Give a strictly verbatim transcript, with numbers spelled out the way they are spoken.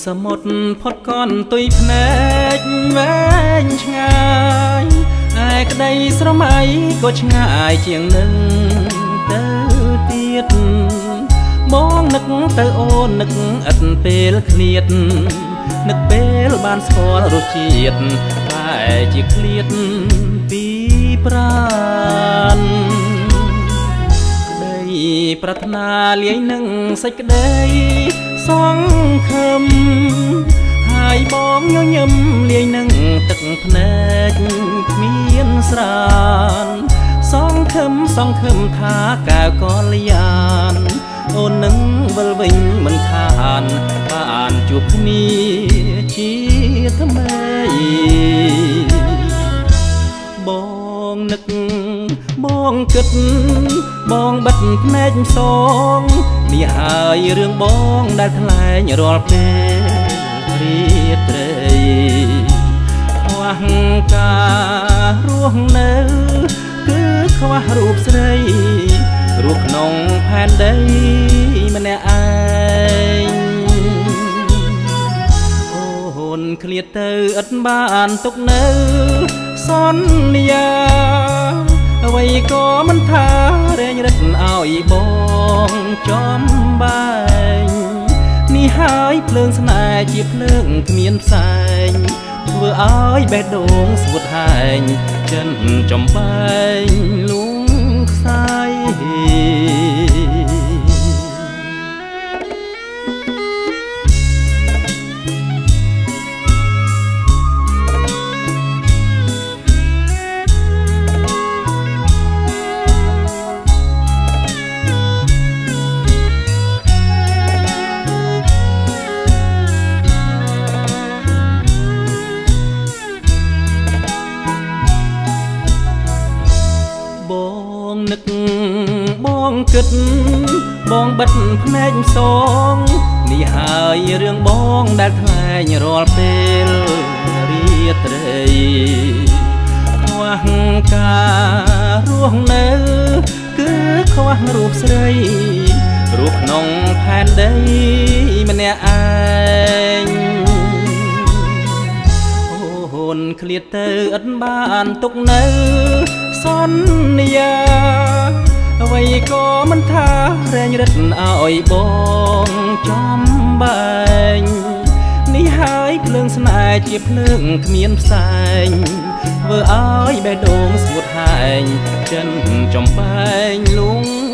สมุดพดก้อนตุยភ្នែកវែងឆ្ងាយឯក្តីស្រមៃក៏ឆ្ងាយជាងនឹងទៅទៀតបងនឹកទៅអូននឹកឥតពេលឃ្លាតនឹកពេលបានស្គាល់រសជាតិតែជាឃ្លាតពីប្រាណក្តីប្រាថ្នាលាយនឹងសេចក្តីសង្ឃឹមហើយបងញញឹមលាយនឹងទឹកភ្នែកគ្មានស្រានសង្ឃឹមសង្ឃឹមថាកៅកលយានអូននឹងវិលវិញមិនខានបានជួបគ្នាជាថ្មីបងនឹកបងគិតបងបិទភ្នែកសងនេះហើយរឿងបងដែលថ្លែងរាល់ពេលរាត្រីខ្វះការរស់នៅគឺខ្វះរូបស្រីរស់ក្នុងផែនដីម្នាក់ឯងអូនឃ្លាតទៅឥតបានទុកនៅសន្យាអ្វីក៏មិនថារែងរឹតឲ្យបងចំបែងនេះហើយភ្លើងស្នេហ៍ជាភ្លើងគ្មានផ្សែងធ្វើឲ្យបេះដូងស្ងួតហែងចិនចំបែងលួងខ្សែបងនឹកបងគិតបងបិទភ្នែកសងនេះហើយរឿងបងដែលថ្លែងរាល់ពេលរាត្រីខ្វះការរស់នៅគឺខ្វះរូបស្រីរស់ក្នុងផែនដីម្នាក់ឯងអូនឃ្លាតទៅឥតបានទុកនៅសន្យាអ្វីក៏មិនថារែងរឹតឲ្យបងចំបែងនេះហើយភ្លើងស្នេហ៍ជាភ្លើងគ្មានផ្សែងធ្វើឲ្យបេះដូងស្ងួតហែងចិនចំបែងលួង